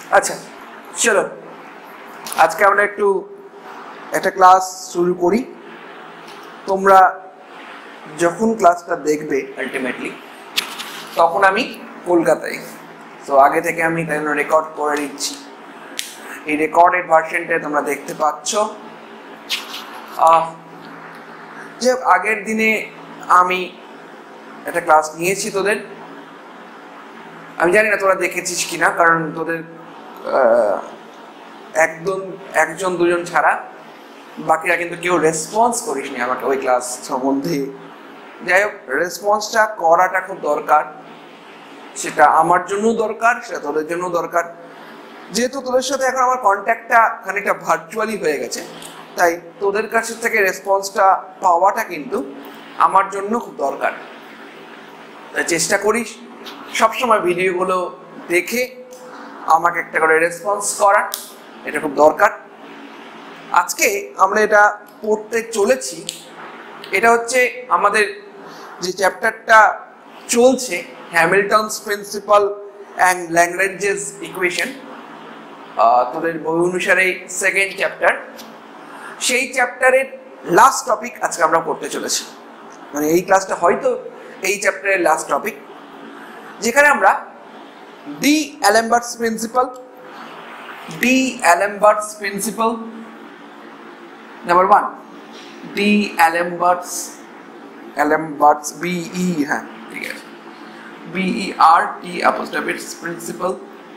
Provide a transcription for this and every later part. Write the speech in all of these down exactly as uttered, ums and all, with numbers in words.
আচ্ছা চলো আজকে আমরা একটু একটা ক্লাস শুরু করি। তোমরা যখন ক্লাসটা দেখবে আলটিমেটলি তখন আমি কলকাতায়, তো আগে থেকে আমি তাই রেকর্ড করে নিচ্ছি। এই রেকর্ডেড ভার্সনটা তোমরা দেখতে পাচ্ছ। যে আগের দিনে আমি একটা ক্লাস নিয়েছি তোদের, আমি জানি না তোরা দেখেছিস কিনা, কারণ তোদের একদম একজন দুজন ছাড়া বাকিরা কিন্তু কেউ রেসপন্স করিসনি আমাকে ওই ক্লাস সম্বন্ধে। যাই হোক, রেসপন্সটা করাটা খুব দরকার, সেটা আমার জন্য দরকার, সেটা তোদের জন্য দরকার। যেহেতু তোদের সাথে এখন আমার কন্ট্যাক্টটা খানিকটা ভার্চুয়ালি হয়ে গেছে, তাই তোদের কাছ থেকে রেসপন্সটা পাওয়াটা কিন্তু আমার জন্য খুব দরকার। তাই চেষ্টা করিস সবসময় ভিডিওগুলো দেখে আমাকে একটা করে রেসপন্স করার, এটা খুব দরকার। আজকে আমরা এটা পড়তে চলেছি, এটা হচ্ছে আমাদের যে চ্যাপ্টারটা চলছে, Hamilton's principle and Lagrange's equation, তোদের বই অনুসারে সেকেন্ড চ্যাপ্টার। সেই চ্যাপ্টারের লাস্ট টপিক আজকে আমরা পড়তে চলেছি, মানে এই ক্লাসটা হয়তো এই চ্যাপ্টারের লাস্ট টপিক, যেখানে আমরা D'Alembert's principle D'Alembert's principle number one, D'Alembert's D'Alembert's বিই, হ্যাঁ ঠিক আছে, বিই আর টি অ্যাপোস্ট্রোফিস প্রিন্সিপাল,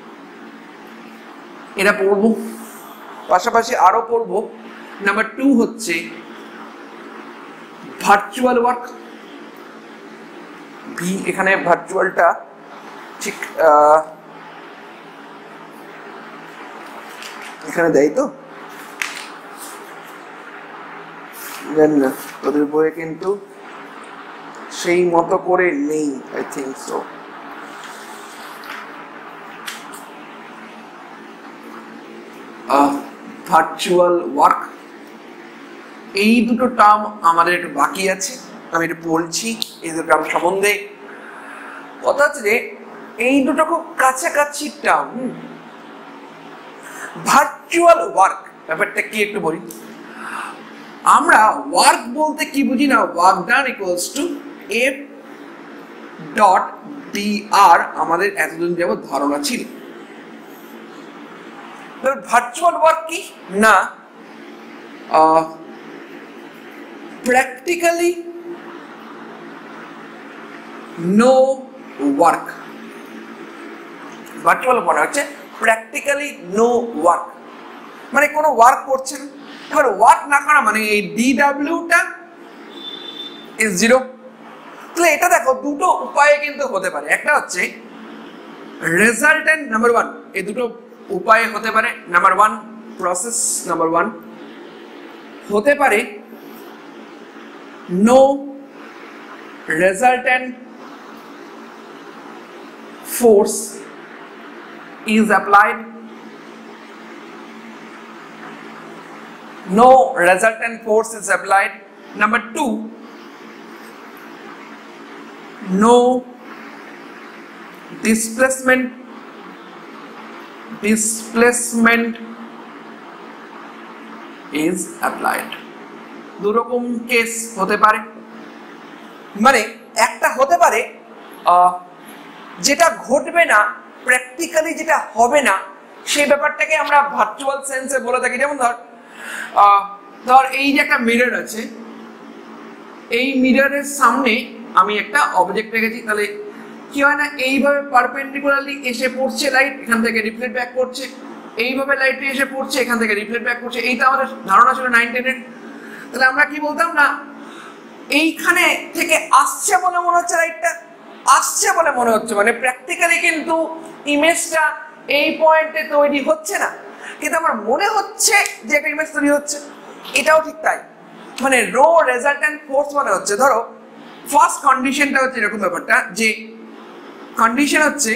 এটা পড়বো। পাশাপাশি আরো পড়বো নাম্বার টু হচ্ছে ভার্চুয়াল ওয়ার্ক। ভি এখানে ভার্চুয়ালটা ঠিক এখানে দেয় তো, জানি না তোদের বইয়ে কিন্তু সেই মতো করে নেই, I think so. Virtual work, এই দুটো টার্ম আমাদের একটু বাকি আছে, আমি একটু বলছি এই দুটো টার্ম সম্বন্ধে। কথা হচ্ছে যে এই দুটো খুব কাছাকাছি টার্ম। ভার্চুয়াল ওয়ার্ক ব্যাপারটা কি একটু বলি। আমরা ওয়ার্ক বলতে কি বুঝি না, work done equals to F dot d r, আমাদের এতদিন যাবত ধারণা ছিল। ভার্চুয়াল ওয়ার্ক কি না, প্র্যাকটিক্যালি নো ওয়ার্ক। ভার্চুয়াল মানে হচ্ছে প্র্যাকটিক্যালি নো ওয়ার্ক, মানে কোনো ওয়ার্ক করছে না। এবার ওয়ার্ক না করা মানে এই ডি ডাব্লিউটা ইজ জিরো। তাহলে এটা দেখো দুটো উপায়ে কিন্তু হতে পারে, একটা হচ্ছে রেজাল্টেন্ট, নাম্বার ওয়ান, এই দুটো উপায়ে হতে পারে। Number one process number one হতে পারে no resultant force is applied, no resultant force is applied. Number two, no displacement displacement is applied. দু রকম কেস হতে পারে, মানে একটা হতে পারে যেটা ঘটবে না, প্র্যাকটিক্যালি যেটা হবে না, সেই ব্যাপারটাকে আমরা ভার্চুয়াল সেন্সে বলে থাকি। যেমন ধর ধর এই যে একটা মিরর আছে, এই মিররের সামনে আমি একটা অবজেক্ট রেখেছি, তাহলে কি হয় না, এইভাবে পারপেন্ডিকুলারলি এসে পড়ছে লাইট, এখান থেকে রিফ্লেক্ট ব্যাক করছে, এইভাবে লাইটটা এসে পড়ছে, এখান থেকে রিফ্লেক্ট ব্যাক করছে। এইটা আমাদের ধারণা ছিল নাইন টেনের। তাহলে আমরা কি বলতাম না, এইখানে থেকে আসছে বলে মনে হচ্ছে, লাইটটা আসছে বলে মনে হচ্ছে, মানে প্র্যাকটিক্যালি কিন্তু ইমেজটা এই পয়েন্টে তৈরি হচ্ছে না, কিন্তু আমার মনে হচ্ছে যে একটা ইমেজ তৈরি হচ্ছে। এটাও ঠিক তাই, মানে রো রেজাল্টেন্ট ফোর্স মানে হচ্ছে, ধরো ফার্স্ট কন্ডিশনটা হচ্ছে এরকম ব্যাপারটা, যে কন্ডিশন হচ্ছে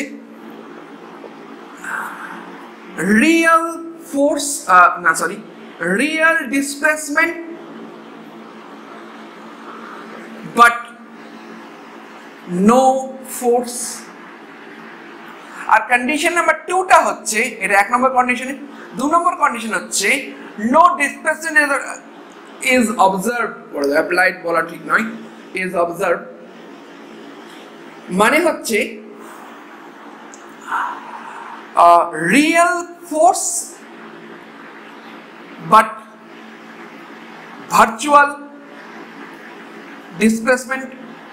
রিয়েল ফোর্স, না sorry real displacement but no force. আর কন্ডিশন নাম্বার টু টা হচ্ছে, এটা এক নম্বর কন্ডিশন। দু নম্বর কন্ডিশন হচ্ছে no displacement is observe, applied বলা ঠিক নয়, ইজ অবজার্ভ মানে হচ্ছে real force but virtual displacement.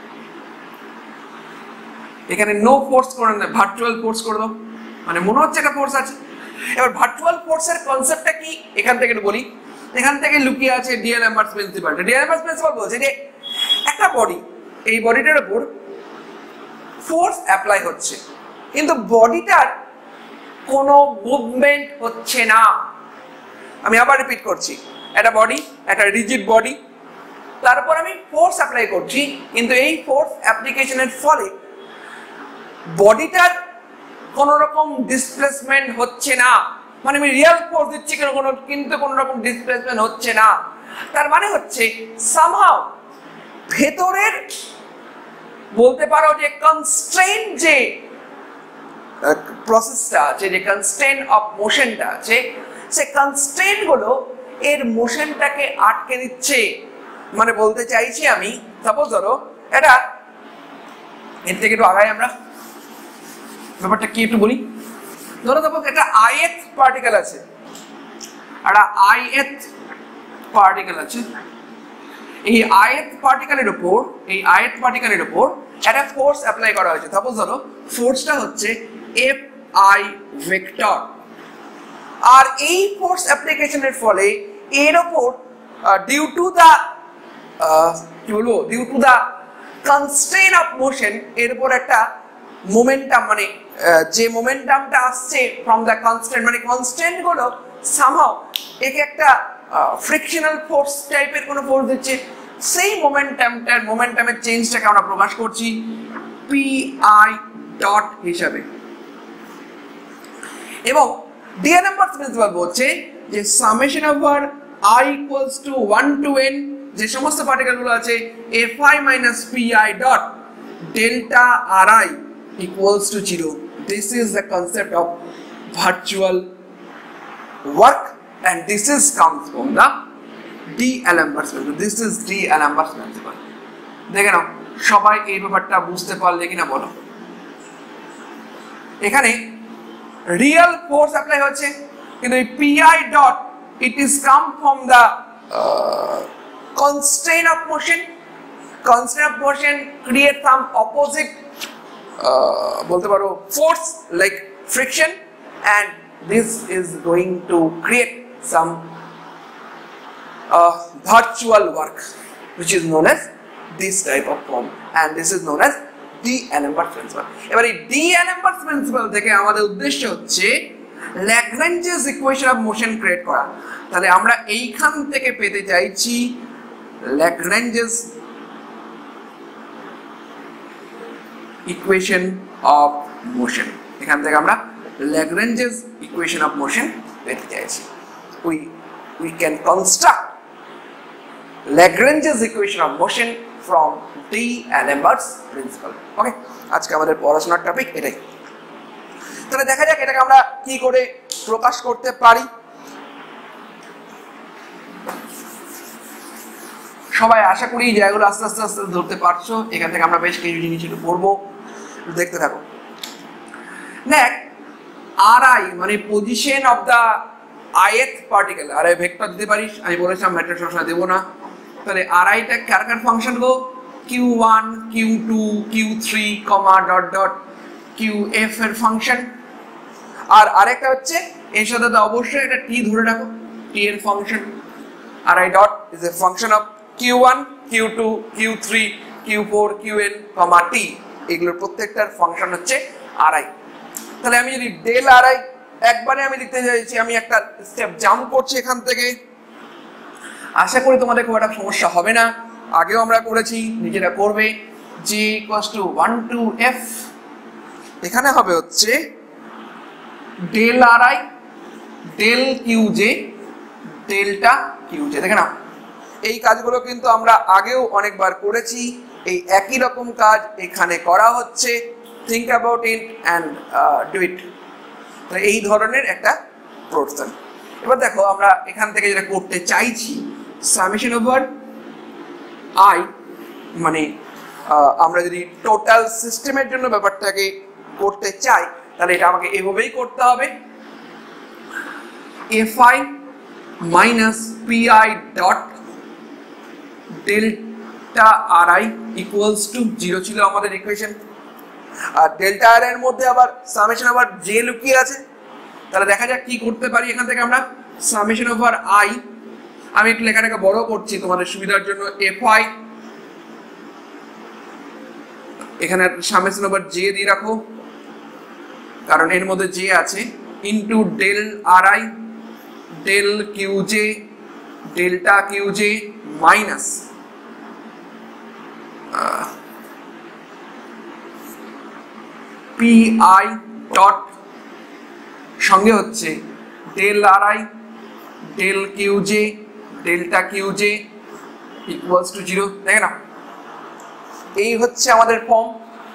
এখানে নো ফোর্স করে না, ভার্চুয়াল ফোর্স করে দাও, মানে মনে হচ্ছে একটা ফোর্স আছে। এবার ভার্চুয়াল ফোর্সের কনসেপ্টটা কি এখান থেকে একটু বলি। এখান থেকে লুকিয়ে আছে ডিএলএমআরস প্রিন্সিপাল। ডিএলএমআরস প্রিন্সিপাল বলছে যে একটা বডি, এই বডিটার উপর ফোর্স অ্যাপ্লাই হচ্ছে কিন্তু বডিটার কোনো মুভমেন্ট হচ্ছে না। আমি আবার রিপিট করছি, একটা বডি, একটা রিজিড বডি, তারপর আমি ফোর্স অ্যাপ্লাই করছি কিন্তু এই ফোর্স অ্যাপ্লিকেশনের ফলে বডিটার কোন রকম ডিসপ্লেসমেন্ট হচ্ছে না। মানে আমি রিয়েল ফোর্স দিচ্ছি কেন কোনো, কিন্তু কোন রকম ডিসপ্লেসমেন্ট হচ্ছে না। তার মানে হচ্ছে সামহাউ ভেতরের বলতে পারো যে কনস্ট্রেইন যে প্রসেসটা আছে, যে কনস্ট্রেইন অফ মোশনটা আছে, সে কনস্ট্রেইন গুলো এর মোশনটাকে আটকে দিচ্ছে। মানে বলতে চাইছি আমি, সাপোজ ধরো এটা, এর থেকে একটু আগাই আমরা, ব্যাপারটা কি একটু বলি। ধরো সাপোজ একটা আইএথ পার্টিকেল আছে, একটা আইএথ পার্টিকেল আছে, এই আইএথ পার্টিকেলের উপর এই আইএথ পার্টিকেলের উপর একটা ফোর্স অ্যাপ্লাই করা হয়েছে। সাপোজ ধরো ফোর্সটা হচ্ছে এফ আই ভেক্টর, আর এই ফোর্স অ্যাপ্লিকেশনের ফলে এর উপর ডিউ টু দা কি বলবো due to the constraint of motion এর উপর একটা মোমেন্টাম, মানে যে মোমেন্টামটা আসছে ফ্রম দ্য কনস্ট্যান্ট, মানে কনস্ট্যান্ট গুলো সামহাউ একে একটা ফ্রিকশনাল ফোর্স টাইপের কোনো ফোর্স দিচ্ছে। সেই মোমেন্টামটার মোমেন্টামের চেঞ্জটাকে আমরা প্রকাশ করছি পি আই ডট হিসাবে। এবং ডিএলএমআরস প্রিন্সিপাল বলছে যে summation over i equals to one to n, যে সমস্ত পার্টিকেল গুলো আছে, F i minus p i dot delta r i equals to zero. This is the concept of virtual work and this is comes from the D'Alembert's principle. This is D'Alembert's principle. দেখে নাও সবাই এই ব্যাপারটা বুঝতে পারলে কিনা বলো। এখানে রিয়েল ফোর্স অ্যাপ্লাই হচ্ছে কিন্তু এই pi dot it is come from the uh, constraint of motion. Constraint of motion create some opposite বলতে পারো force like friction and this is going to create some uh, virtual work which is known as this type of form and this is known as D'Alembert's principle. এবার এই D'Alembert's principle থেকে আমাদের উদ্দেশ্য হচ্ছে Lagrange's equation of motion create করা। তাহলে আমরা এইখান থেকে পেতে চাইছি Lagrange's equation of motion। এখান থেকে আমরা Lagrange's equation of motion পেতে চাইছি। we we can construct Lagrange's equation of motion from D'Alembert's principle। ওকে, আজকে আমাদের পড়াশোনার টপিক এটাই। তাহলে দেখা যাক এটাকে আমরা কি করে প্রকাশ করতে পারি। সবাই আশা করি জায়গাগুলো আস্তে আস্তে আস্তে ধরতে পারছো। এখান থেকে আমরা বেশ কিছু জিনিস একটু পড়বো, দেখতে থাকো। দেখ আর আই মানে position of the ith particle, r i vector দিতে পারিস, আমি বলেছিলাম ভেক্টর সবসময় দেবো না। তাহলে আর আইটা কার কার ফাংশন গো, q one q two q three comma dot dot q f এর ফাংশন। আর আরেকটা হচ্ছে এর সাথে তো অবশ্যই একটা টি ধরে রাখো, টি এর function. R i dot is a function of q one q two q three q four q n comma t, এগুলোর প্রত্যেকটার ফাংশন হচ্ছে আর আই। তাহলে আমি যদি ডেল আর আই একবারে আমি লিখতে চাইছি, আমি একটা স্টেপ জাম্প করছি এখান থেকে। আশা করি তোমাদের খুব একটা সমস্যা হবে না, আগেও আমরা করেছি, নিজেরা করবে। G equals to one to f, এখানে হবে হচ্ছে del r i del q j delta q j. দেখে নাও এই কাজগুলো কিন্তু আমরা আগেও অনেকবার করেছি, এই একই রকম কাজ এখানে করা হচ্ছে। Think about it and do it. তো এই ধরনের একটা প্রশ্ন। এবার দেখো আমরা এখান থেকে যেটা করতে চাইছি, সামেশন ওভার আই, মানে আমরা যদি টোটাল সিস্টেমের জন্য ব্যাপারটাকে করতে চাই তাহলে এটা আমাকে এভাবেই করতে হবে, f i minus p i dot delta r i equals to zero ছিল আমাদের ইকুয়েশন। আর ডেল্টা আর এর মধ্যে আবার সামেশন ওভার জে লুকিয়ে আছে, তাহলে দেখা যাক কি করতে পারি এখান থেকে আমরা। সামেশন ওভার আই, আমি একটু লেখাটাকে বড় করছি তোমাদের সুবিধার জন্য, এফ আই এখানে সামেশন ওভার জে দিয়ে রাখো কারণ এর মধ্যে জে আছে, into del r i del q j delta q j minus p i dot সঙ্গে হচ্ছে del r i del q j delta q j equals to zero. দেখে না, এই হচ্ছে আমাদের ফর্ম।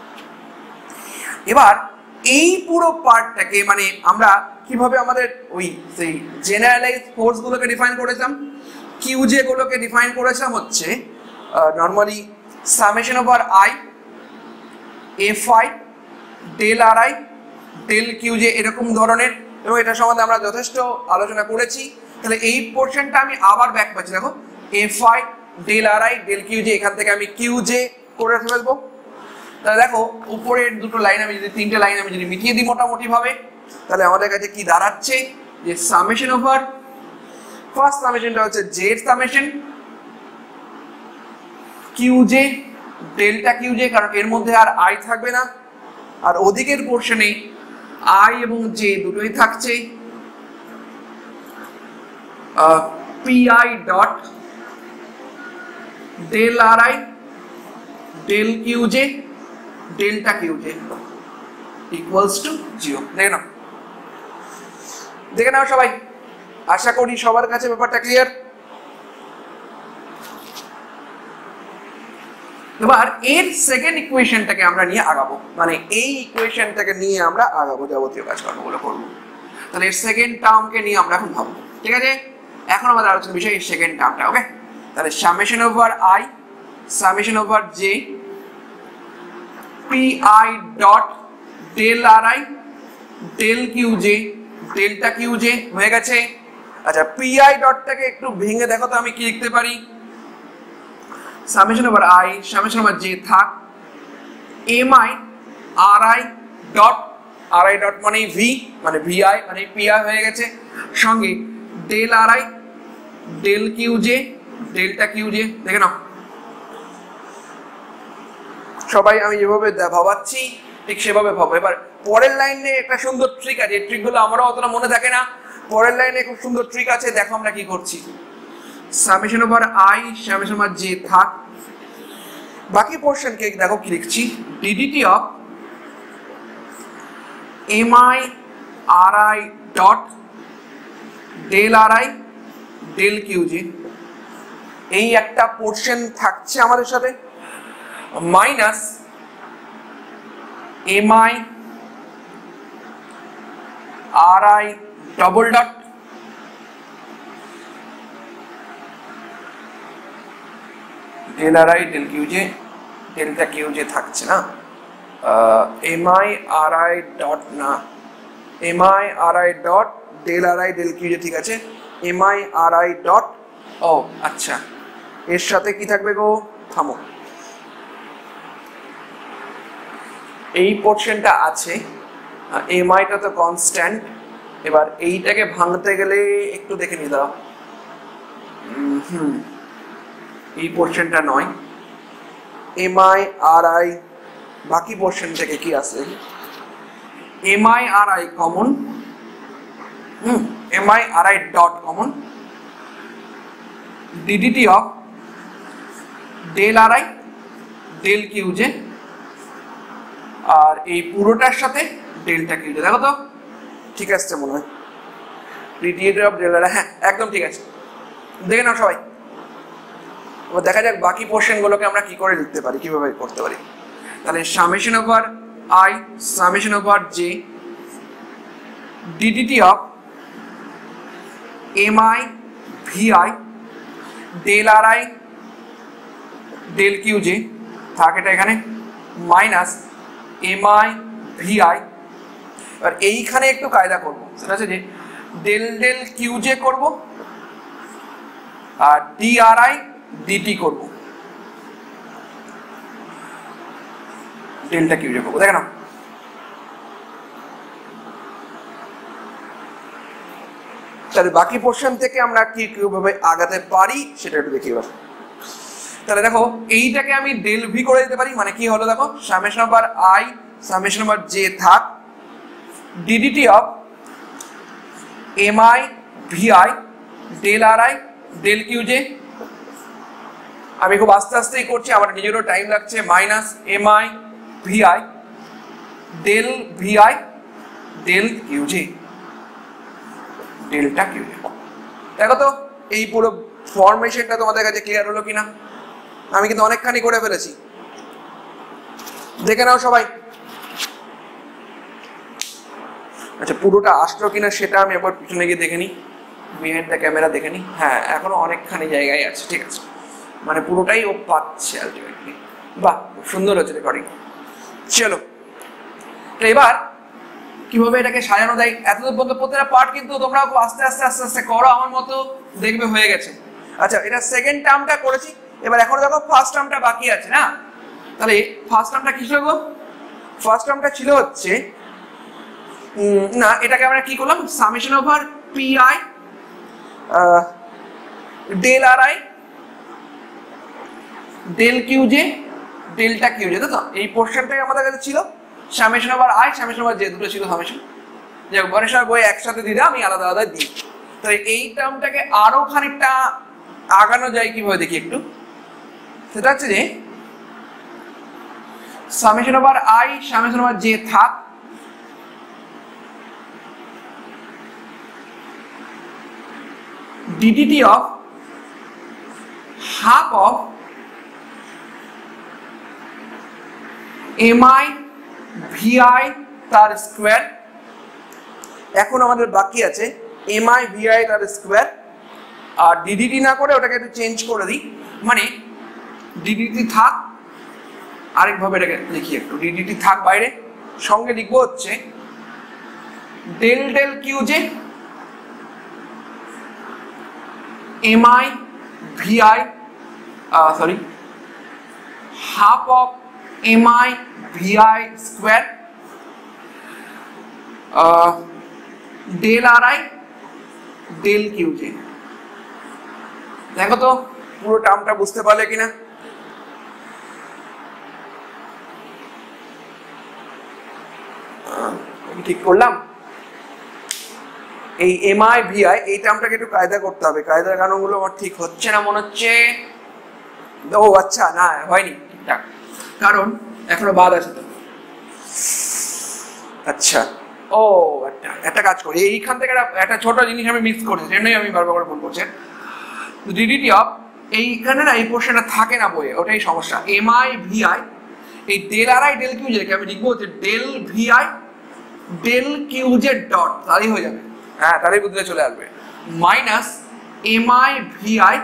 এবার এই পুরো পার্টটাকে মানে আমরা কিভাবে আমাদের ওই সেই জেনারেলাইজ ফোর্স গুলোকে ডিফাইন করেছিলাম, কিউজে গুলোকে ডিফাইন করেছিলাম হচ্ছে normally summation over i f i del r i del q j এরকম ধরনের, এবং এটা সম্বন্ধে আমরা যথেষ্ট আলোচনা করেছি। তাহলে এই পোর্শনটা আমি আবার ব্যাক পাচ্ছি, দেখো f i del r i del q j, এখান থেকে আমি কিউজে করে ফেলবো। তাহলে দেখো উপরের দুটো লাইন আমি যদি তিনটে লাইন আমি যদি মিটিয়ে দিই মোটামুটি ভাবে, তাহলে আমাদের কাছে কি দাঁড়াচ্ছে যে সামেশন ওভার ফার্স্ট সামেশনটা হচ্ছে j summation q j delta q j, কারণ এর মধ্যে আর আই থাকবে না, আর ওদিকের পোর্শনে আই এবং জে দুটোই থাকছে, p i dot del r i del q j delta q j equals to zero. দেখে নাও দেখে নাও সবাই, আশা করি সবার কাছে ব্যাপারটা ক্লিয়ার। এবার এর সেকেন্ড ইকুয়েশনটাকে আমরা নিয়ে আগাবো, মানে এই ইকুয়েশনটাকে নিয়ে আমরা আগাবো, যাবতীয় কাজকর্মগুলো করবো। তাহলে এর সেকেন্ড টার্মকে নিয়ে আমরা এখন ভাববো, ঠিক আছে? এখন আমাদের আলোচনার বিষয় এই সেকেন্ড টার্মটা, ওকে? তাহলে summation over i summation over j p i dot del r i del q j delta q j হয়ে গেছে। আচ্ছা, পি আই ডটটাকে একটু ভেঙে দেখো তো আমি কি লিখতে পারি। Summation over i summation over j থাক, m i r i dot r i dot মানে ভি মানে ভি আই মানে পি আই হয়ে গেছে, সঙ্গে del r i del q j delta q j. দেখে নাও সবাই আমি যেভাবে ভাবাচ্ছি ঠিক সেভাবে ভাবো। এবার পরের লাইনে একটা সুন্দর ট্রিক আছে, এই ট্রিকগুলো আমারও অতটা মনে থাকে না। পরের লাইনে খুব সুন্দর ট্রিক আছে, দেখো আমরা কি করছি। Summation over i summation over j থাক, বাকি পোর্শনকে দেখো কি লিখছি, d d t of m i r i dot del r i del q j, এই একটা পোর্শন থাকছে আমাদের সাথে, minus m i r i double dot del r i del q j delta q j থাকছে না, m i r i dot না m i r i dot del r i del q j, ঠিক আছে? M i r i dot, ও আচ্ছা, এর সাথে কি থাকবে গো, থামো, এই পোর্শনটা আছে, এম আইটা তো কনস্ট্যান্ট। এবার এইটাকে ভাঙতে গেলে একটু দেখে নিয়ে দাও, হুম এই পোর্শনটা নয়, এম আই আর আই, বাকি পোর্শন থেকে কি আছে, m i r i common, হুম m i r i dot common, d d t of del r i del q j, আর এই পুরোটার সাথে ডেল্টা কিউজে। দেখো তো ঠিক আছে মনে হয়, d d t of del r i, হ্যাঁ একদম ঠিক আছে। দেখে নাও সবাই, এবার দেখা যাক বাকি পোর্শন গুলোকে আমরা কি করে লিখতে পারি, কিভাবে করতে পারি। তাহলে summation over I summation over j ddt of mi vi del ri del qj থাকে এটা এখানে মাইনাস mi vi। আর এইখানে একটু কায়দা করব, সেটা হচ্ছে যে ডেল ডেল কিউজে করব আর ডিআরআই ডিটি করব, ডেল্টা কিউজে করব। দেখেন তাহলে বাকি পোর্শন থেকে আমরা কি কিভাবে আগাতে পারি সেটা একটু দেখি এবার। তাহলে দেখো এইটাকে আমি ডেল ভি করে দিতে পারি, মানে কি হলো দেখো summation over i summation over j থাক d d t of m i v i del r i del q j. আমি খুব আস্তে আস্তেই করছি, আমার নিজেরও টাইম লাগছে। Minus m i v i del v i del q j delta q j. দেখো তো এই পুরো ফরমেশনটা তোমাদের কাছে ক্লিয়ার হলো কিনা? আমি কিন্তু অনেকখানি করে ফেলেছি, দেখে নাও সবাই। আচ্ছা পুরোটা আসলো কিনা সেটা আমি একবার পিছনে গিয়ে দেখে নিই, বিহাইন্ড দ্য ক্যামেরা দেখে নিই। হ্যাঁ এখনো অনেকখানি জায়গায় আছে, ঠিক আছে, মানে পুরোটাই ও পাচ্ছে আলটিমেটলি। বাহ খুব সুন্দর হচ্ছে রেকর্ডিং। চলো তো এবার কিভাবে এটাকে সাজানো দেয়, এতদূর পর্যন্ত প্রত্যেকটা পার্ট কিন্তু তোমরা আস্তে আস্তে আস্তে আস্তে করো, আমার মতো দেখবে হয়ে গেছে। আচ্ছা এটা সেকেন্ড টার্মটা করেছি, এবার এখন দেখো ফার্স্ট টার্মটা বাকি আছে না। তাহলে ফার্স্ট টার্মটা কি ছিল? ফার্স্ট টার্মটা ছিল হচ্ছে না, এটাকে আমরা কি করলাম summation over p i del r i del q j delta q j, তো এই পোর্শনটাই আমাদের কাছে ছিল। Summation over i summation over j দুটো ছিল সামেশন, যে গণেশের বই একসাথে দিলে আমি আলাদা আলাদা দিই। তো এই টার্মটাকে আরো খানিকটা আগানো যায় কিভাবে দেখি একটু। সেটা হচ্ছে যে summation over i summation over j থাক d d t of half of m i v i তার স্কোয়ার। এখন আমাদের বাকি আছে এমআই ভিআই তার স্কোয়ার, আর ডিডিটি না করে ওটাকে একটু চেঞ্জ করে দিই, মানে ডিডিটি থাক, আরেকভাবে এটাকে লিখি একটু, ডিডিটি থাক বাইরে, সঙ্গে লিখবো হচ্ছে del del q j m i v i sorry half of m i v i square del r i del q j. দেখো তো পুরো টার্মটা বুঝতে পারলে কিনা? ঠিক করলাম। এই এমআই ভিআই এই টার্মটাকে একটু কায়দা করতে হবে, কায়দার কারণগুলো আমার ঠিক হচ্ছে না মনে হচ্ছে। ও আচ্ছা না হয়নি ঠিকঠাক, কারণ এখনো বাদ আছে তো। আচ্ছা ও একটা একটা কাজ করি, এইখান থেকে একটা ছোট জিনিস আমি মিস করেছি, জন্যই আমি বারবার করে ভুল করছি। ডিডিটি অফ এইখানে না এই পোর্শনটা থাকে না বইয়ে, ওটাই সমস্যা। এমআই ভিআই এই del r i del q j আমি লিখবো হচ্ছে del v i del q j dot, তাহলেই হয়ে যাবে। হ্যাঁ তাহলেই বুঝতে চলে আসবে। Minus m i v i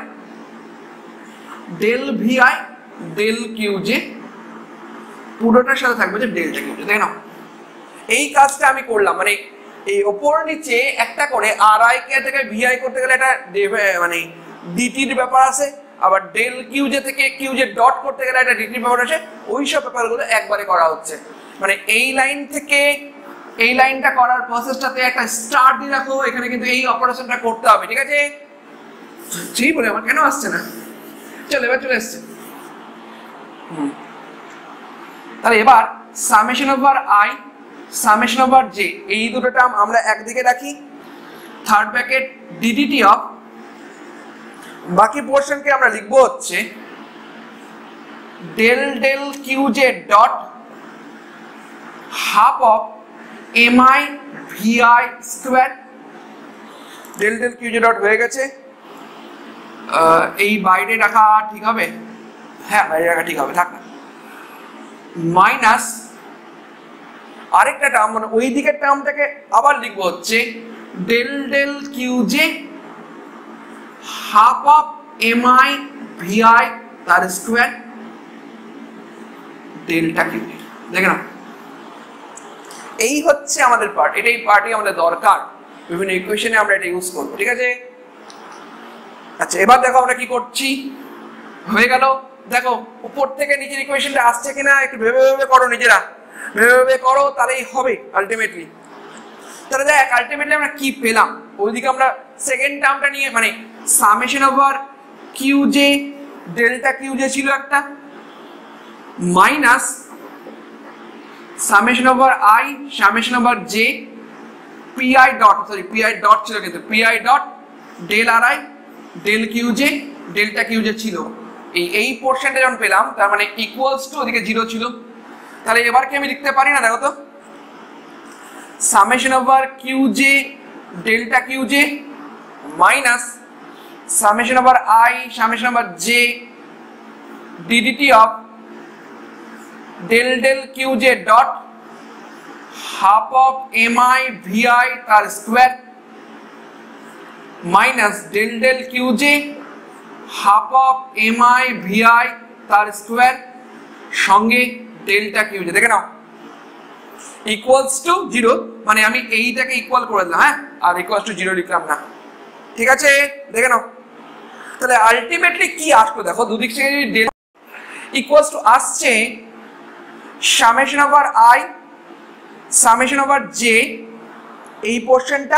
del v i del q j, পুরোটার সাথে থাকবে যে ডেল্টা কিউজে, তাই না? এই কাজটা আমি করলাম, মানে এই ওপর নিচে একটা করে আর আই কে থেকে ভিআই করতে গেলে এটা মানে ডিটির ব্যাপার আছে, আবার ডেল কিউজে থেকে কিউজে ডট করতে গেলে একটা ডিটির ব্যাপার আছে। ওই সব ব্যাপারগুলো একবারে করা হচ্ছে, মানে এই লাইন থেকে এই লাইনটা করার প্রসেসটাতে একটা স্টার্ট দিয়ে রাখো, এখানে কিন্তু এই অপারেশনটা করতে হবে, ঠিক আছে? ঠিক বলে আমার কেন আসছে না? চলো এবার চলে এসছে। হুম তাহলে এবার summation over i summation over j এই দুটো টার্ম আমরা একদিকে রাখি, থার্ড ব্র্যাকেট ডিডিটি অফ, বাকি পোর্শনকে আমরা লিখবো হচ্ছে del del q j dot half of m i v i square. Del del q j dot হয়ে গেছে, এই বাইরে রাখা ঠিক হবে? হ্যাঁ বাইরে রাখা ঠিক হবে, থাক না। মাইনাস আরেকটা টার্ম মানে ওই দিকের টার্মটাকে আবার লিখবো হচ্ছে del del q j half of m i v i তার স্কোয়ার ডেল্টা কিউ জে। দেখে নাও এই হচ্ছে আমাদের পার্ট, এটাই পার্টই আমাদের দরকার, বিভিন্ন ইকুয়েশনে আমরা এটা ইউজ করবো, ঠিক আছে। আচ্ছা এবার দেখো আমরা কি করছি, হয়ে গেল। দেখো উপর থেকে নিচের ইকুয়েশনটা আসছে কিনা একটু ভেবে ভেবে করো, নিজেরা ভেবে ভেবে করো, তাহলেই হবে আলটিমেটলি। তাহলে দেখ আলটিমেটলি আমরা কি পেলাম, ওইদিকে আমরা সেকেন্ড টার্মটা নিয়ে মানে summation over q j delta q j ছিল একটা, minus summation over i summation over j p i dot sorry p i dot ছিল কিন্তু p i dot del r i del q j delta q j ছিল। এই এই পোর্শনটা যখন পেলাম তার মানে ইকুয়ালস টু ওদিকে জিরো ছিল, তাহলে এবার কি আমি লিখতে পারি না, দেখো তো summation over q j delta q j minus summation over i summation over j d d t of del del q j dot half of m i v i তার square minus del del q j half of m i v i তার square সঙ্গে delta q j. দেখে নাও equals to zero, মানে আমি এইটাকে equal করে দিলাম, হ্যাঁ, আর ইকুয়ালস টু জিরো লিখলাম না, ঠিক আছে। দেখে নাও তাহলে আলটিমেটলি কি আসলো, দেখো দুদিক থেকে ডেল ইকুয়ালস টু আসছে summation over i summation over j এই পোর্শনটা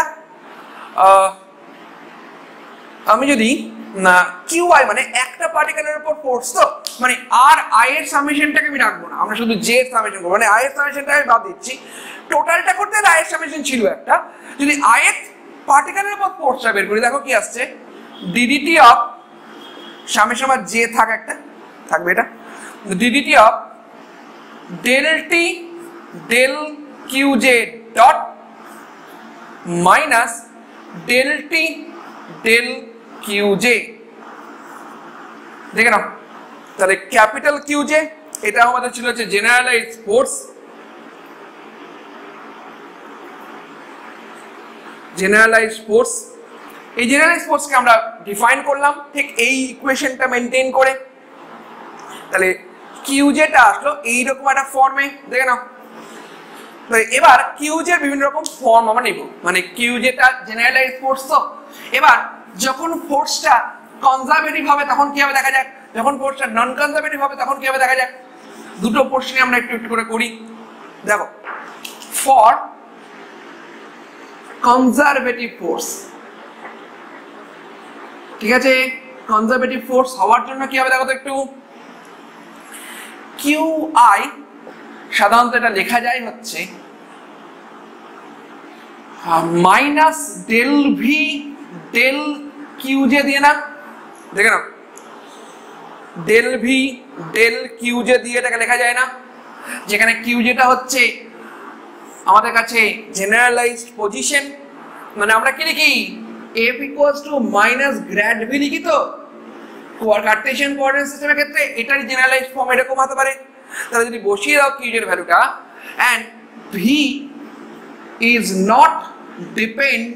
আমি যদি না কিউ আই মানে একটা পার্টিকেলের উপর ফোর্স, তো মানে আর আই এর সামেশনটাকে আমি রাখবো না, আমরা শুধু জে এর সামেশন করবো, মানে আই এর সামেশনটা আমি বাদ দিচ্ছি, টোটালটা করতে গেলে আই এর সামেশন ছিল একটা, যদি আই এর পার্টিকেলের উপর ফোর্সটা বের করি দেখো কি আসছে d d t of summation over j থাক একটা থাকবে এটা d d t of del t del q j dot minus del t del q j. দেখে নাও তাহলে ক্যাপিটাল কিউ জে এটা আমাদের ছিল হচ্ছে জেনারেলাইজড ফোর্স, জেনারেলাইজড ফোর্স এই জেনারেলাইজড ফোর্সকে আমরা ডিফাইন করলাম ঠিক এই ইকুয়েশনটা মেনটেন করে। তাহলে কিউ জেটা আসলো এইরকম একটা ফর্মে, দেখে নাও। এবার কিউ জের বিভিন্ন রকম ফর্ম আমরা নেব, মানে কিউ জেটা জেনারেলাইজড ফোর্স, তো এবার যখন ফোর্সটা কনজারভেটিভ হবে তখন কি হবে দেখা যাক, যখন ফোর্সটা নন কনজারভেটিভ হবে তখন কি হবে দেখা যাক। দুটো পোর্শনে আমরা একটু একটু করে করি। দেখো ফর কনজারভেটিভ ফোর্স, ঠিক আছে, কনজারভেটিভ ফোর্স হওয়ার জন্য কি হবে দেখো তো একটু, কিউ আই সাধারণত এটা লেখা যায় হচ্ছে minus del v del q j দিয়ে না, দেখে নাও del v del q j দিয়ে এটাকে লেখা যায় না, যেখানে কিউ জেটা হচ্ছে আমাদের কাছে জেনারেলাইজড পজিশন, মানে আমরা কি লিখি f equals to minus grad v লিখি, তো কার্টেসিয়ান কোঅর্ডিনেট সিস্টেমের ক্ষেত্রে এটারই জেনারেলাইজড ফর্ম এরকম হতে পারে। তাহলে যদি বসিয়ে দাও কিউ এর ভ্যালুটা and v is not depend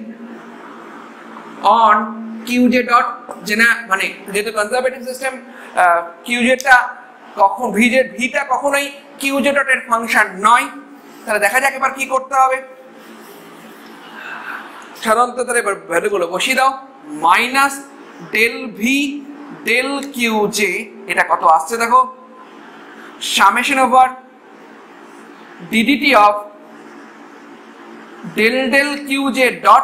on q j dot জেনা, মানে যেহেতু কনজারভেটিভ সিস্টেম কিউজেটা কখন ভিজে ভিটা কখনোই কিউজে ডট এর ফাংশন নয়। তাহলে দেখা যাক এবার কি করতে হবে, সাধারণত তাহলে এবার ভ্যালুগুলো বসিয়ে দাও, minus del v del q j এটা কত আসছে দেখো, summation over d d t of del del q j dot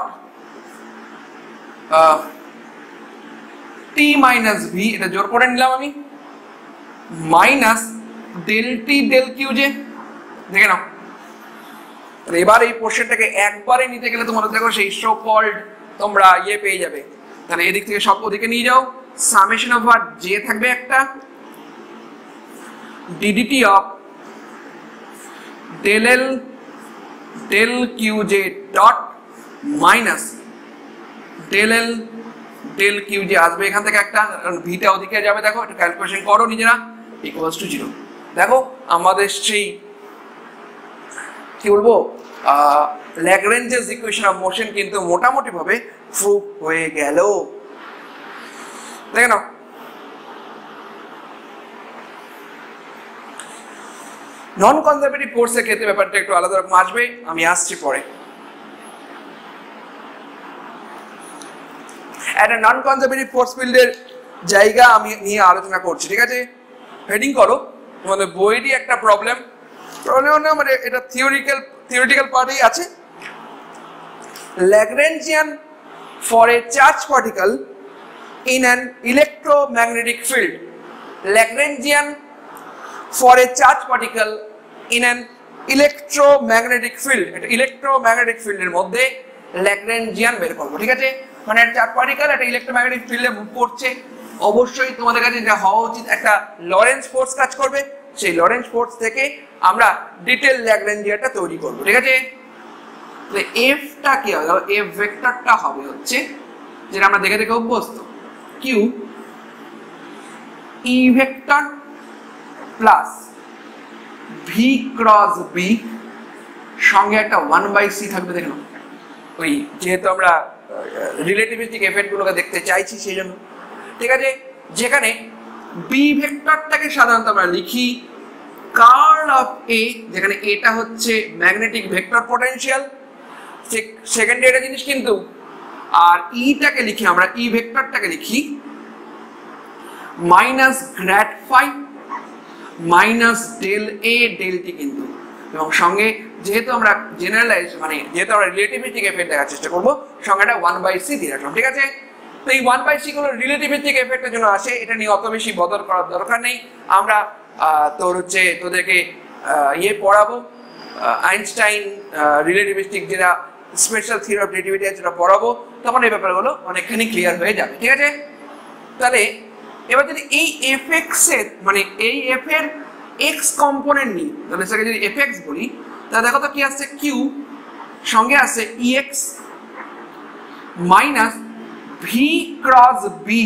t minus v, এটা জোর করে নিলাম আমি, minus del t del q j. দেখে নাও এবার এই পোর্শনটাকে একবারে নিতে গেলে তোমাদের দেখো সেই সো কল্ড তোমরা ইয়ে পেয়ে যাবে, তাহলে এদিক থেকে সব ওদিকে নিয়ে যাও, সামেশন ওভার জে থাকবে একটা d d t of del l del q j dot minus del l del q j আসবে এখান থেকে একটা, ভিটা ওদিকে যাবে, দেখো একটু ক্যালকুলেশন করো নিজেরা, ইকুয়ালস টু জিরো। দেখো আমাদের সেই কি বলবো ল্যাগ্রেঞ্জেস ইকুয়েশন অফ মোশন কিন্তু মোটামুটি ভাবে প্রুভ হয়ে গেল। দেখে নাও নন কনজারভেটিভ ফোর্সের ক্ষেত্রে ব্যাপারটা একটু আলাদা রকম আসবে, আমি আসছি পরে। একটা নন কনজারভেটিভ ফোর্স ফিল্ডের জায়গা আমি নিয়ে আলোচনা করছি, ঠিক আছে? হেডিং করো তোমাদের বইয়েরই একটা প্রবলেম প্রবলেম না মানে এটা থিওরিক্যাল থিওরিটিক্যাল পার্টেই আছে। Lagrangian for a charge particle in an electromagnetic field. Lagrangian for a charge particle in an electromagnetic field, এটা ইলেকট্রোম্যাগনেটিক ফিল্ডের মধ্যে ল্যাগ্রেঞ্জিয়ান বের করব, ঠিক আছে? মানে একটা চার্জ পার্টিকেল একটা ইলেকট্রোম্যাগনেটিক ফিল্ডে মুভ করছে, অবশ্যই তোমাদের কাছে যেটা হওয়া উচিত একটা লরেন্জ ফোর্স কাজ করবে, সেই লরেন্জ ফোর্স থেকে আমরা ডিটেল ল্যাগ্রেঞ্জিয়ানটা তৈরি করব, ঠিক আছে? তো এফটা কি হবে, ধরো এফ ভেক্টরটা হবে হচ্ছে যেটা আমরা দেখে দেখে অভ্যস্ত, q e vector plus v cross b সঙ্গে একটা ওয়ান বাই সি থাকবে। দেখুন ওই যেহেতু আমরা রিলেটিভিস্টিক এফেক্ট গুলোকে দেখতে চাইছি সেই জন্য, ঠিক আছে? যেখানে বি ভেক্টরটাকে সাধারণত আমরা লিখি কার্ল অফ এ, যেখানে এটা হচ্ছে ম্যাগনেটিক ভেক্টর পোটেনশিয়াল, সেকেন্ডারি একটা জিনিস কিন্তু। আর ইটাকে লিখি আমরা ই ভেক্টরটাকে লিখি minus grad phi minus del a del t কিন্তু, এবং সঙ্গে যেহেতু আমরা জেনারেলাইজ মানে যেহেতু আমরা রিলেটিভিস্টিক এফেক্ট দেখার চেষ্টা করবো সঙ্গে একটা ওয়ান বাই সি দিয়ে রাখলাম, ঠিক আছে? তো এই ওয়ান বাই সি গুলো রিলেটিভিস্টিক এফেক্টের জন্য আসে, এটা নিয়ে অত বেশি বদল করার দরকার নেই। আমরা তোর হচ্ছে তোদেরকে ইয়ে পড়াবো আইনস্টাইন রিলেটিভিস্টিক যেটা স্পেশাল থিওরি অফ রিলেটিভিটি যেটা পড়াবো, তখন এই ব্যাপারগুলো অনেকখানি ক্লিয়ার হয়ে যাবে, ঠিক আছে? তাহলে এবার যদি এই এফ এক্স এর মানে এই এফ এর এক্স কম্পোনেন্ট নিই, তাহলে সেটাকে যদি এফ এক্স বলি, তাহলে দেখো তো কি আসছে, কিউ সঙ্গে আসছে e x minus v cross b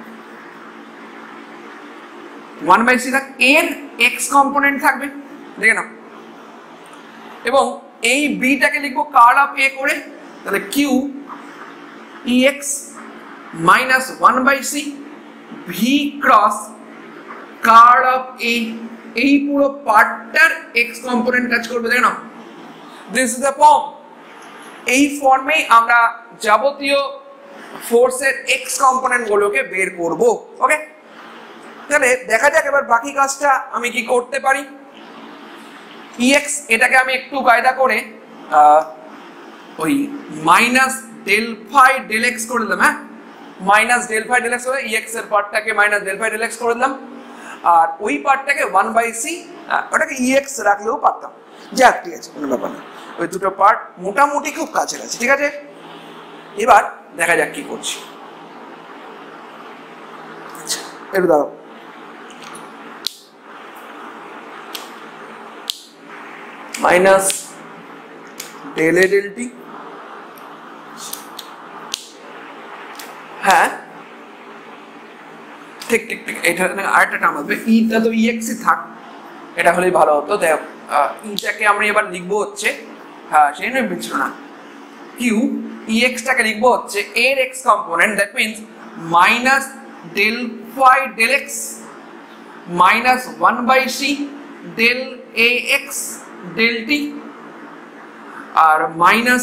one by c, এর এক্স কম্পোনেন্ট থাকবে, দেখে নাও। এবং এই বিটাকে লিখবো কার্ল অফ এ করে, তাহলে q e x minus one by c v cross curl of a, এই পুরো পার্টটার এক্স কম্পোনেন্ট কাজ করবে, দেখে নাও। This is the form. এই ফর্মেই আমরা যাবতীয় ফোর্সের এক্স কম্পোনেন্ট গুলোকে বের করব, ওকে? তাহলে দেখা যাক এবার বাকি কাজটা আমি কি করতে পারি। ইএক্স এটাকে আমি একটু কায়দা করে ওই minus del phi del x করে দিলাম, হ্যাঁ minus del phi del x করে ইএক্স এর পার্টটাকে minus del phi del x করে দিলাম, আর ওই পার্টটাকে ওয়ান বাই সি ওটাকে ইএক্স রাখলেও পারতাম, যাক ঠিক আছে কোনো ব্যাপার না। ওই দুটো পার্ট মোটামুটি খুব কাছাকাছি, ঠিক আছে? এবার দেখা যাক কি করছি। আচ্ছা একটু দাঁড়াও, minus del a del t, হ্যাঁ ঠিক ঠিক ঠিক এটা আরেকটা টার্ম আসবে, ইটা তো ইএক্স থাক, এটা হলেই ভালো হতো। দেখ ইটাকে আমরা এবার লিখবো হচ্ছে, হ্যাঁ সেই নয় বুঝছো না, কিউ ইএক্সটাকে লিখবো হচ্ছে এর x component, that means minus del phi del x minus one by c del A x del t, আর minus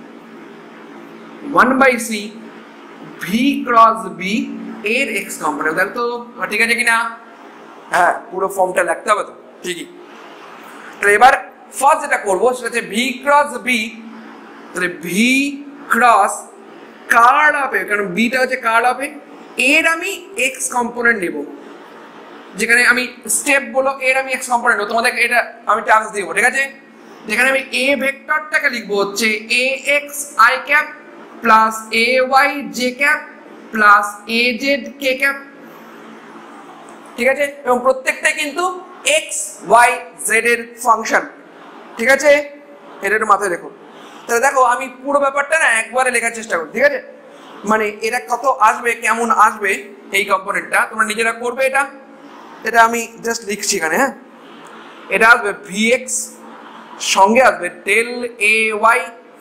one by c v cross b এর এক্স কম্পোনেন্ট। তাহলে তো ঠিক আছে কিনা? হ্যাঁ পুরো ফর্মটা লিখতে হবে তো, ঠিকই। তাহলে এবার ফার্স্ট যেটা করবো সেটা হচ্ছে ভি ক্রস বি, তাহলে v cross curl of a, কারণ বিটা হচ্ছে কার্ল অফ এ, এর আমি এক্স কম্পোনেন্ট নেব, যেখানে আমি স্টেপ বলো এর আমি এক্স কম্পোনেন্ট নেব, তোমাদের এটা আমি টাস্ক দিব, ঠিক আছে? যেখানে আমি এ ভেক্টরটাকে লিখবো হচ্ছে a x i cap plus a y j cap plus a z k cap, ঠিক আছে? এবং প্রত্যেকটাই কিন্তু এক্স ওয়াই জেড এর ফাংশন, ঠিক আছে? এটা একটু মাথায় রেখো। তাহলে দেখো আমি পুরো ব্যাপারটা না একবারে লেখার চেষ্টা করি, ঠিক আছে? মানে এটা কত আসবে কেমন আসবে এই কম্পোনেন্টটা তোমরা নিজেরা করবে। এটা এটা আমি জাস্ট লিখছি এখানে, হ্যাঁ এটা আসবে ভি এক্স সঙ্গে আসবে del A y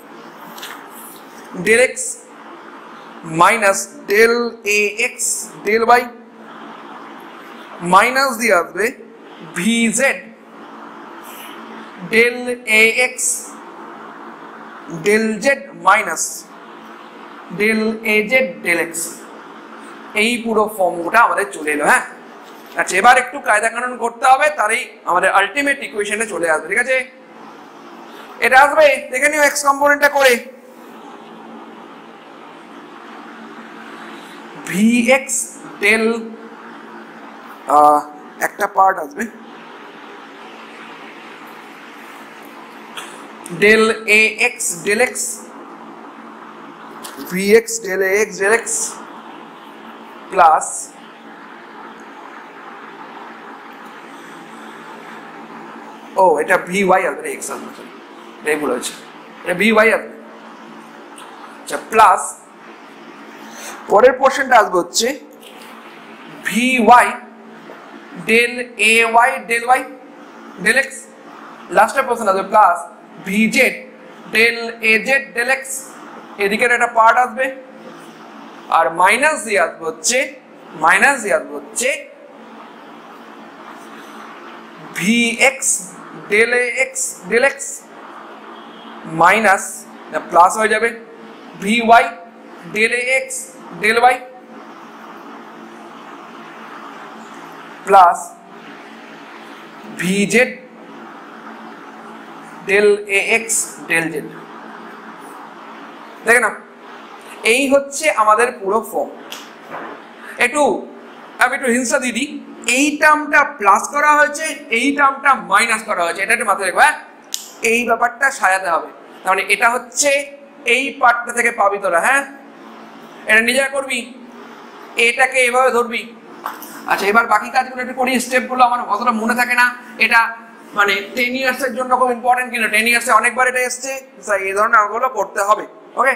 del x minus del A x del y minus দিয়ে আসবে v z del A x del z minus del A z del x. এই পুরো ফর্মটা আমাদের চলে এলো। হ্যাঁ, আচ্ছা, এবার একটু কায়দা কানুন করতে হবে, তারই আমাদের আলটিমেট ইকুয়েশনে চলে আসবে। ঠিক আছে, এটা আসবে, দেখে নিও এক্স কম্পোনেন্টটা করে। ভি এক্স ডেল একটা পার্ট আসবে ডেল এ x del x v x del এ এক্স ডেল এক্স প্লাস ও এটা ভি ওয়াই আসবে, এক্স আসবে, এটাই ভুল হয়েছে, এটা ভি ওয়াই আসবে। আচ্ছা, প্লাস পরের পোর্শনটা আসবে হচ্ছে v y del A y del y del x, লাস্টের পোর্শন আসবে plus v z del A z del x, এদিকের একটা পার্ট আসবে, আর মাইনাস দিয়ে আসবে হচ্ছে মাইনাস দিয়ে আসবে হচ্ছে ভি এক্স ডেল এ x del x minus plus হয়ে যাবে ভি ওয়াই ডেল এ x del y plus v z del এ এক্স ডেল জেড। দেখে না, এই হচ্ছে আমাদের পুরো ফর্ম। একটু আমি একটু হিংসা দিয়ে দিই, এই টার্মটা প্লাস করা হয়েছে, এই টার্মটা মাইনাস করা হয়েছে, এটা একটু মাথায় রাখবো। হ্যাঁ, এই ব্যাপারটা সাজাতে হবে। তার মানে এটা হচ্ছে এই পার্টটা থেকে পাবি তোরা। হ্যাঁ, এটা নিজে করবি, এটাকে এভাবে ধরবি। আচ্ছা, এবার বাকি কাজগুলো একটু করি, স্টেপগুলো আমার অতটা মনে থাকে না। এটা মানে টেন ইয়ার্স এর জন্য খুব ইম্পর্টেন্ট, কিন্তু টেন ইয়ার্সে অনেকবার এটা এসছে, এই ধরনের অঙ্কগুলো করতে হবে। ওকে,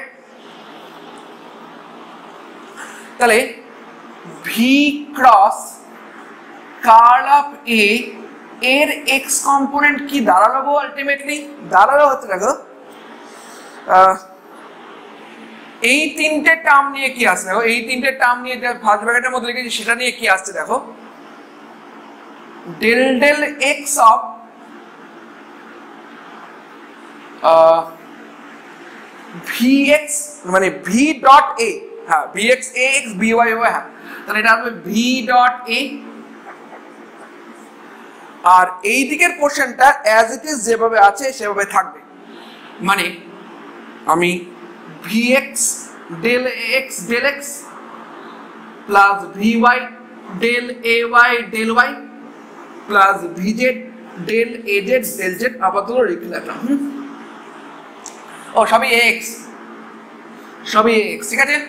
তাহলে v cross curl of A এর এক্স কম্পোনেন্ট কি দাঁড়ালো গো? আলটিমেটলি দাঁড়ালো হচ্ছে, দেখো এই তিনটে টার্ম নিয়ে কি আসছে, দেখো এই তিনটে টার্ম নিয়ে ফার্স্ট ব্র্যাকেটের মধ্যে লিখেছি, সেটা নিয়ে কি আসছে দেখো, del del x of v x মানে ভি ডট এ, হ্যাঁ v x A x B y y, হ্যাঁ তাহলে এটা হবে ভি ডট এ, আর এই দিকের পোর্শনটা অ্যাজ ইট ইজ যেভাবে আছে সেভাবে থাকবে। মানে আমি v x del A x del x plus v y del A y del y plus v z del A z del z আপাতত রেখে রাখলাম। ও সবই এক্স, সবই এক্স, ঠিক আছে।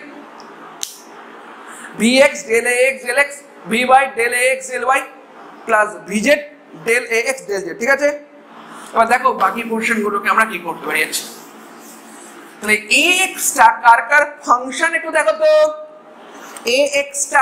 ভি এক্স ডেল এ x del x v y del এ x del y plus v z del এ x del z, ঠিক আছে। এবার দেখো বাকি পোর্শন গুলোকে আমরা কি করতে পারি। তাহলে এ এক্সটা কার কার ফাংশন একটু দেখো তো, এ এক্সটা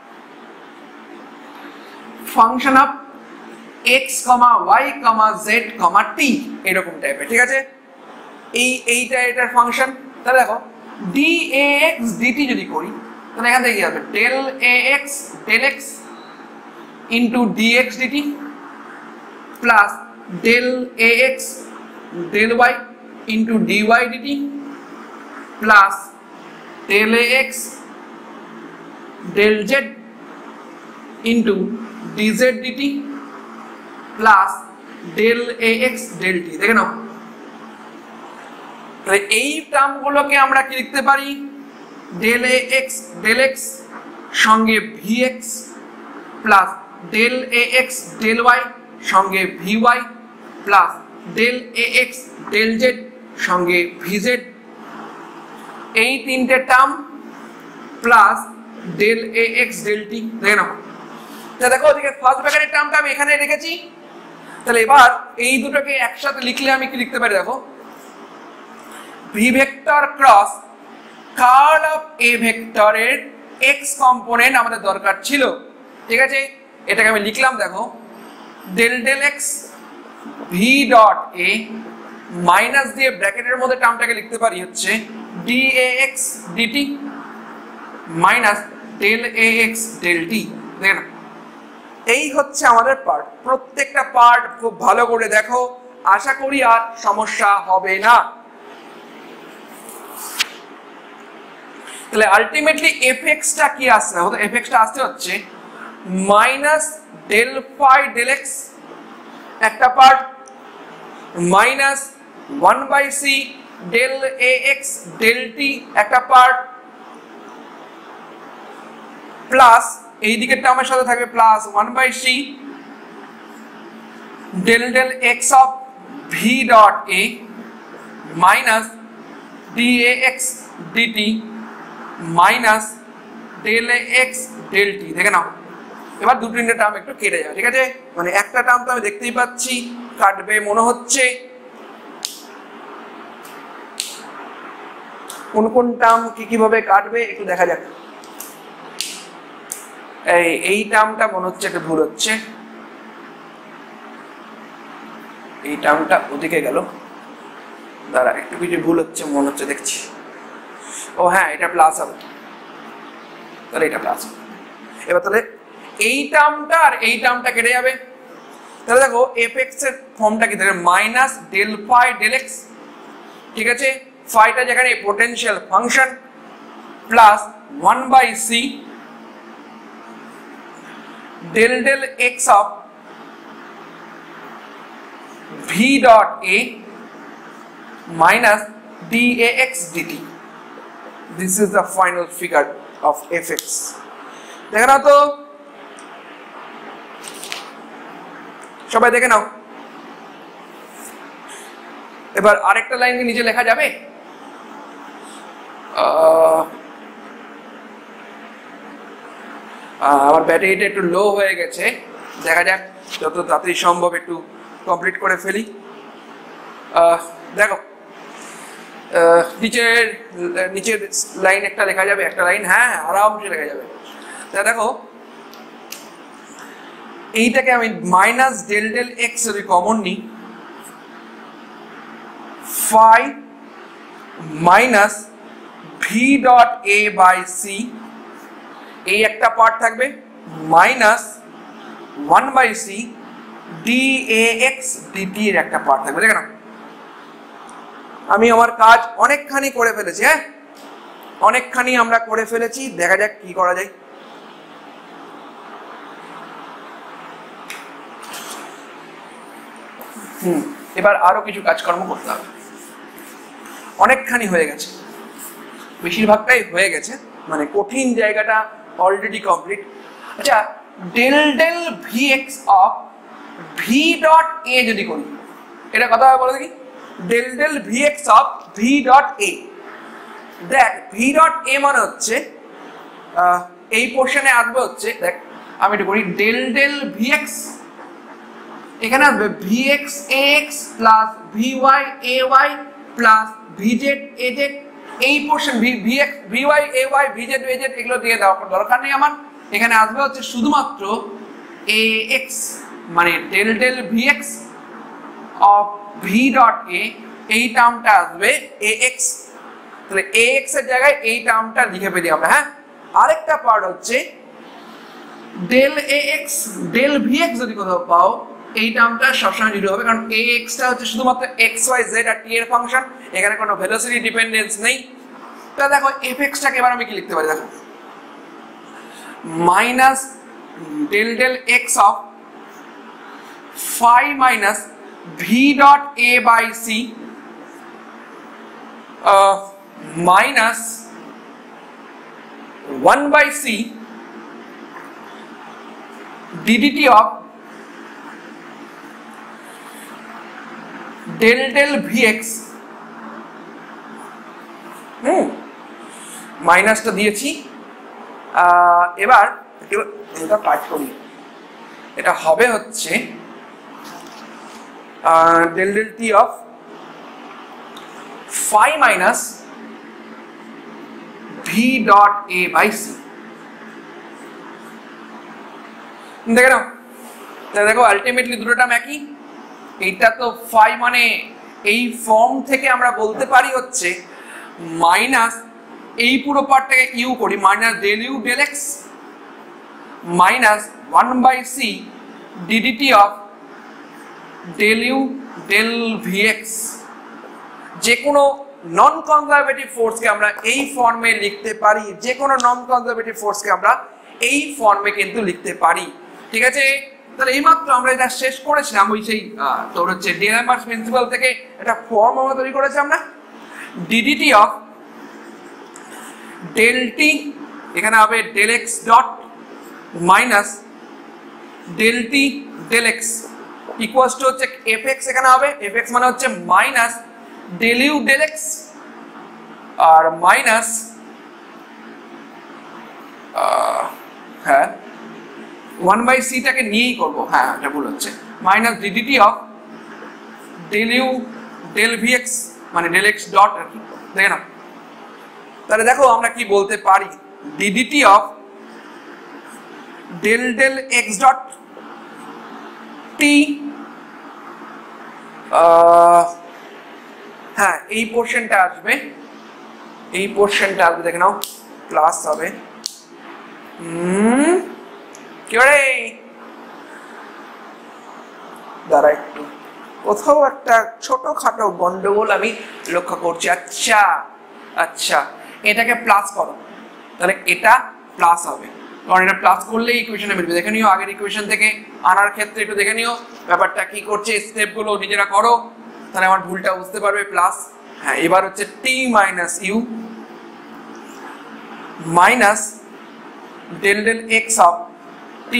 function of x comma y comma z comma t, এরকম টাইপের, ঠিক আছে। এই এইটা এটার ফাংশন। তাহলে দেখো ডি এ এক্স ডিটি যদি করি, তাহলে এখান থেকে কি হবে, ডেল এ x del x into d x d t plus del এ x del y into d y d t plus del এ x del z into d z d t plus del এ x del t. দেখে নাও, তাহলে এই টার্মগুলোকে আমরা কি লিখতে পারি, del এ x del x সঙ্গে ভি এক্স প্লাস ডেল এ এক্স ডেল ওয়াই সঙ্গে ভি ওয়াই প্লাস ডেল এ এক্স ডেল জেড সঙ্গে ভি জেড, এই তিনটে টার্ম প্লাস ডেল এ এক্স ডেল টি। দেখে নাও, দেখো ওদিকে ফার্স্ট ব্র্যাকেটের টার্মটা আমি এখানে রেখেছি। তাহলে এবার এই দুটোকে একসাথে লিখলে আমি কি লিখতে পারি, দেখো v vector cross curl of A ভেক্টরের এক্স কম্পোনেন্ট আমাদের দরকার ছিল, ঠিক আছে। এটাকে আমি লিখলাম, দেখো del del x v dot A minus দিয়ে ব্র্যাকেটের মধ্যে টার্মটাকে লিখতে পারি হচ্ছে d A x d t minus del A x del t. দেখেন এই হচ্ছে আমাদের পার্ট। প্রত্যেকটা পার্ট খুব ভালো করে দেখো, আশা করি আর সমস্যা হবে না। তাহলে আলটিমেটলি এফ এক্সটা কি আসছে? এফ এক্সটা আসতে হচ্ছে minus del phi del x একটা part, minus one by c del A x del t একটা পার্ট, প্লাস এই দিকের টার্মের সাথে থাকবে plus one by c del del x of v dot A minus d A x d t minus del A x del t. দেখে নাও এবার দু তিনটে টার্ম একটু কেটে যাবে, ঠিক আছে? মানে একটা টার্ম তো আমি দেখতেই পাচ্ছি কাটবে মনে হচ্ছে। কোন কোন টার্ম কি কিভাবে কাটবে একটু দেখা যাক। এই এই টার্মটা মনে হচ্ছে একটা ভুল হচ্ছে, এই টার্মটা ওদিকে গেল, দাঁড়া একটু কিছু ভুল হচ্ছে মনে হচ্ছে দেখছি। ও হ্যাঁ এটা প্লাস হবে, তাহলে এটা প্লাস হবে। এবার তাহলে এই টার্মটা আর এই টার্মটা কেটে যাবে। তাহলে দেখো এফ এক্স এর ফর্মটা কি থাকে? Minus del phi del x, ঠিক আছে? ফাইটা যেখানে potential function plus one by c del del x of v dot A minus d A x d t. This is the final figure of F x. দেখে নাও তো, সবাই দেখে নাও। এবার আরেকটা লাইন নিচে লেখা যাবে। আমার ব্যাটারিটা একটু লো হয়ে গেছে, দেখা যাক যত তাড়াতাড়ি সম্ভব একটু কমপ্লিট করে ফেলি। দেখো নিচের নিচের লাইন একটা লেখা যাবে, একটা লাইন হ্যাঁ আরামসে লেখা যাবে। তা দেখো এইটাকে আমি মাইনাস ডেল ডেল এক্স যদি কমন নিই, phi minus v dot A by c, এই একটা পার্ট থাকবে minus one by c d A x d t এর একটা পার্ট থাকবে। দেখে না আমি আমার কাজ অনেকখানি করে ফেলেছি, হ্যাঁ অনেকখানি আমরা করে ফেলেছি। দেখা যাক কি করা যায়। হুম এবার আরো কিছু কাজকর্ম করতে হবে, অনেকখানি হয়ে গেছে, বেশিরভাগটাই হয়ে গেছে, মানে কঠিন জায়গাটা অলরেডি কমপ্লিট। আচ্ছা del del v x of v dot A যদি করি, এটা কথা হবে বলো দেখি। Del del v x of v dot A, দেখ ভি ডট এ মানে হচ্ছে এই পোর্শনে আসবে হচ্ছে, দেখ আমি এটা করি ডেল ডেল ভি এক্স, এখানে আসবে v x A x plus v y A y plus v z A z. এই portion v v x v y A y v z A z এগুলো দিয়ে দেওয়ার দরকার নেই আমার। এখানে আসবে হচ্ছে শুধুমাত্র এ এক্স, মানে del del v x of v dot A, এই টার্মটা আসবে এ এক্স। তাহলে এ এক্স এর জায়গায় এই টার্মটা লিখে ফেলি আমরা। হ্যাঁ আরেকটা পার্ট হচ্ছে ডেল এ এক্স ডেল ভি এক্স যদি কোথাও পাও, এই টার্মটা সবসময় জিরো হবে, কারণ এ এক্সটা হচ্ছে শুধুমাত্র এক্স ওয়াই জেড আর টি এর ফাংশন, এখানে কোনো ভেলোসিটি ডিপেন্ডেন্স নেই। তা দেখো এফ এক্সটাকে এবার আমি কি লিখতে পারি, দেখো minus del del x of phi minus v dot A by c minus one by c d d t of del del v x. হুম মাইনাসটা দিয়েছি, এবার এটা কাট করি, এটা হবে হচ্ছে del del t of phi minus v dot A by c. দেখে নাও, দেখো আলটিমেটলি দুটো টার্ম একই, এইটা তো ফাই মানে এই ফর্ম থেকে আমরা বলতে পারি হচ্ছে মাইনাস এই পুরো পার্টটাকে ইউ করি minus del U del x minus one by c d d t of del U del v x. যে কোনো নন কনজারভেটিভ ফোর্সকে আমরা এই ফর্মে লিখতে পারি, যে কোনো নন কনজারভেটিভ ফোর্সকে আমরা এই ফর্মে কিন্তু লিখতে পারি। ঠিক আছে, তাহলে এইমাত্র আমরা এটা শেষ করেছিলাম ওই সেই তোর হচ্ছে ডিলামার্স প্রিন্সিপাল থেকে একটা ফর্ম আমরা তৈরি করেছি আমরা ডিডিটি অফ ডেল টি, এখানে হবে del x dot minus del t del x equals to হচ্ছে এফ এক্স, এখানে হবে এফ এক্স মানে হচ্ছে minus del U del x আর মাইনাস হ্যাঁ ওয়ান বাই সিটাকে নিয়েই করবো, হ্যাঁ এটা ভুল হচ্ছে, minus d d t of del U del v x মানে ডেল এক্স ডট আর কি, দেখে না। তাহলে দেখো আমরা কি বলতে পারি, d d t of del del x dot t, হ্যাঁ এই পোর্শনটা আসবে, এই পোর্শনটা আসবে দেখে নাও প্লাস হবে, হুম কি করে দাঁড়া একটু কোথাও একটা ছোটখাটো গন্ডগোল আমি লক্ষ্য করছি। আচ্ছা আচ্ছা এটাকে প্লাস করো, তাহলে এটা প্লাস হবে, কারণ এটা প্লাস করলে ইকুয়েশনে মিলবে। দেখে নিও আগের ইকুয়েশন থেকে আনার ক্ষেত্রে একটু দেখে নিও ব্যাপারটা কি করছে, স্টেপগুলো নিজেরা করো, তাহলে আমার ভুলটা বুঝতে পারবে। প্লাস হ্যাঁ এবার হচ্ছে T minus U minus del del x of T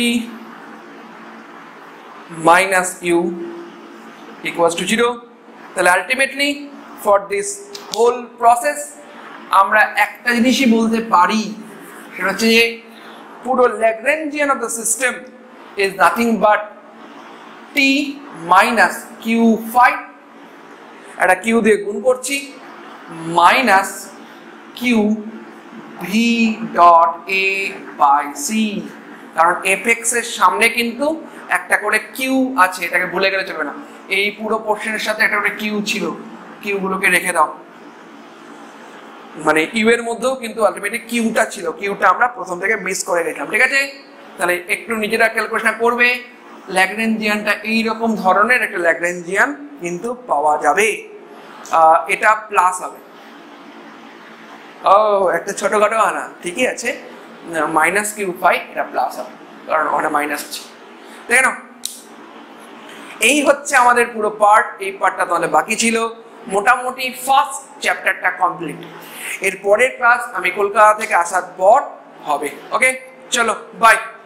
minus U equals to zero। তাহলে ultimately for this whole process আমরা একটা জিনিসই বলতে পারি, সেটা হচ্ছে যে পুরো Lagrangian of the system is nothing but T minus q phi, একটা কিউ দিয়ে গুণ করছি minus q v dot A by c, কারণ এফ এক্স এর সামনে কিন্তু একটা করে কিউ আছে, এটাকে ভুলে গেলে চলবে না। এই পুরো পোর্শনের সাথে একটা করে কিউ ছিল, কিউ গুলোকে রেখে দাও, মানে ইউ এর মধ্যেও কিন্তু আলটিমেটলি কিউটা ছিল, কিউটা আমরা প্রথম থেকে মিস করে গেছিলাম। ঠিক আছে, তাহলে একটু নিজেরা ক্যালকুলেশন করবে, ল্যাগ্রেঞ্জিয়ানটা এইরকম ধরনের একটা ল্যাগ্রেঞ্জিয়ান কিন্তু পাওয়া যাবে। এটা প্লাস হবে, ও একটা ছোটখাটো আনা ঠিকই আছে, মাইনাস কিউ ফাই এটা প্লাস হবে কারণ ওখানে মাইনাস আছে। দেখে নাও এই হচ্ছে আমাদের পুরো পার্ট, এই পার্টটা তাহলে বাকি ছিল। মোটামুটি ফার্স্ট চ্যাপ্টারটা কমপ্লিট। এর পরের ক্লাস আমি কলকাতা থেকে আসার পর হবে। ওকে চলো বাই।